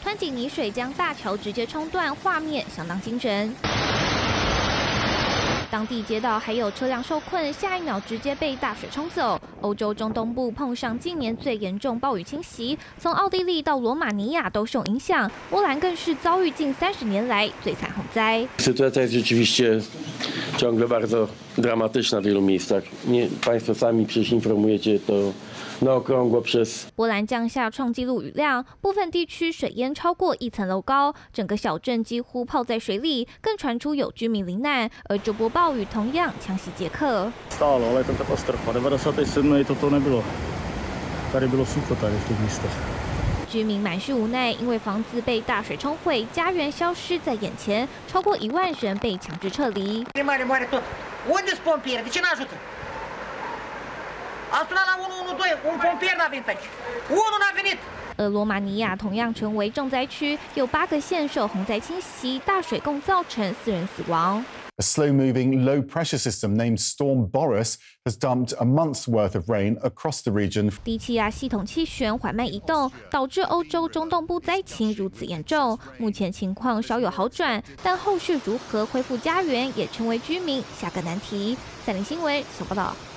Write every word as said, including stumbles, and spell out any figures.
湍急泥水将大桥直接冲断，画面相当惊人。 当地街道还有车辆受困，下一秒直接被大水冲走。欧洲中东部碰上近年最严重暴雨侵袭，从奥地利到罗马尼亚都受影响，波兰更是遭遇近三十年来最惨洪灾。 Sytuacja jest rzeczywiście ciągle bardzo dramatyczna w wielu miejscach. Nie, państwo sami przecież informujecie to na okrągło przez. 波兰降下创纪录雨量，部分地区水淹超过一层楼高，整个小镇几乎泡在水里，更传出有居民罹难。而这波暴雨同样强袭捷克。 Stálo, ale je to katastrofa. devadesát sedm toto nebylo. Tady bylo sucho tady v těch místech. 居民满是无奈，因为房子被大水冲毁，家园消失在眼前，超过一万人被强制撤离。 而罗马尼亚同样成为重灾区，有八个县受洪灾侵袭，大水共造成四人死亡。 A slow-moving, low-pressure system named Storm Boris has dumped a month's worth of rain across the region. 低气压系统气旋缓慢移动，导致欧洲中东部灾情如此严重。目前情况稍有好转，但后续如何恢复家园，也成为居民下个难题。三立新闻小报道。